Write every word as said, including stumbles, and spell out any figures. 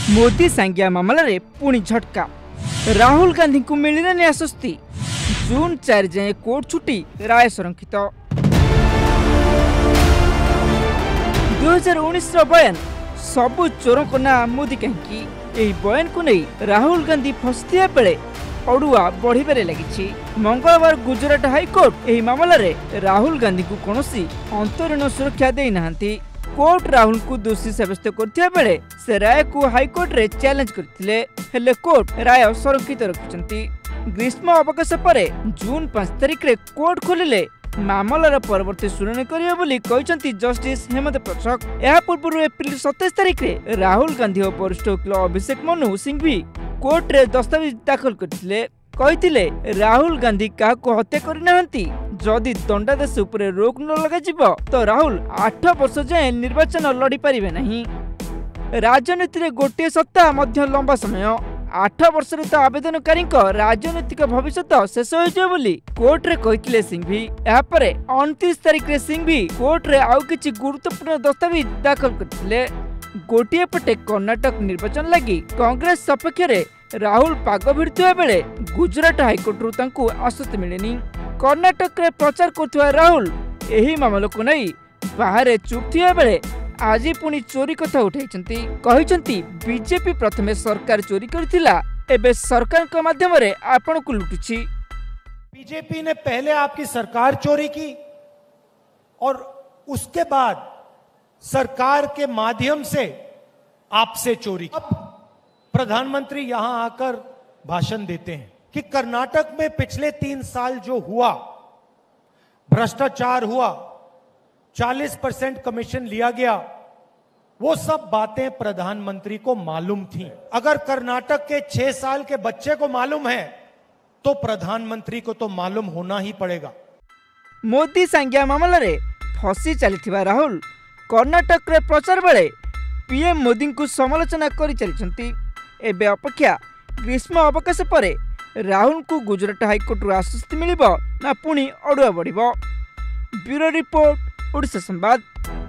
मोदी सांगिया मामला रे पुणी झटका। राहुल गांधी को मिलने आश्वस्ति। जून चार जाए कोर्ट छुट्टी, राय संरक्षित। दुई हजार उन्नीस बयान सबु चोरों को ना मोदी कहीं यही बयान को नहीं राहुल गांधी फसथिया बेले अड़ुआ बढ़िबारे लगी। मंगलवार गुजरात हाईकोर्ट यही मामला रे राहुल गांधी को कौनसी अंतरीण सुरक्षा दे नाहांती। कोर्ट राहुल को दोषी साब्यस्त करथिया बेले से राय को हाईकोर्ट रे चैलेंज करथिले, हेले कोर्ट राय संरक्षित रखिसंती। ग्रीष्म अवकाश परे जून पांच तारिख रे कोर्ट खोलिले मामलार परवर्ती शुणाणी करियो बोली कहिसंती जस्टिस हेमंत प्रसाद। या पूर्व एप्रिल सत्ताईस तारिख रे राहुल गांधी और वरिष्ठ वकील अभिषेक मनु सिंघवी कोर्ट रे दस्तावेज दाखल करथिले। कहिथिले राहुल गांधी का को हत्या करिनाहंती। जदि दंडादेश उपरे रोक न लगाजिबो तो राहुल आठ वर्ष जाए निर्वाचन लड़ी पारिबे नहीं। राजनीति रे गोटे सप्ताह मध्य लंबा समय, आठ वर्ष तो आवेदनकारी राजनीतिक भविष्य शेष हो बोली कोर्ट रे कहिथिले सिंघवी। यापरे उनतीस तारिख रे सिंघवी कोर्ट रे आउ किछि गुरुत्वपूर्ण दस्तावेज दाखल करथिले। गोटे पटे कर्नाटक निर्वाचन लगी कांग्रेस सपक्ष रे राहुल पाग भिड़ुवा बेले गुजरात हाईकोर्ट रु तांकु आश्वस्ति मिलेनी। कर्नाटक रे प्रचार करथुवा राहुल एही मामला को नहीं बाहर चुप थिया बेले आज पुणी चोरी कथा उठाइछंती। कहिछंती बीजेपी प्रथमे सरकार चोरी करथिला, एबे सरकार के माध्यम रे आपण को लुटुछि। बीजेपी ने पहले आपकी सरकार चोरी की और उसके बाद सरकार के माध्यम से आपसे चोरी। अब प्रधानमंत्री यहां आकर भाषण देते हैं कि कर्नाटक में पिछले तीन साल जो हुआ, भ्रष्टाचार हुआ, चालीस परसेंट कमीशन लिया गया, वो सब बातें प्रधानमंत्री को मालूम थी। अगर कर्नाटक के छह साल के बच्चे को मालूम है तो प्रधानमंत्री को तो मालूम होना ही पड़ेगा। मोदी सांगिया मामला रे फसी चलीथिबा राहुल कर्नाटक रे प्रचार बेले पीएम मोदी को समालोचना करि चलिछंती। एबे अपेक्षा ग्रीष्म अवकाश परे राहुल को गुजरात हाईकोर्ट रु आश्वस्ति मिलिबो ना पुणी अड़ुआ बढ़िबो। ब्यूरो रिपोर्ट, ओडिशा संवाद।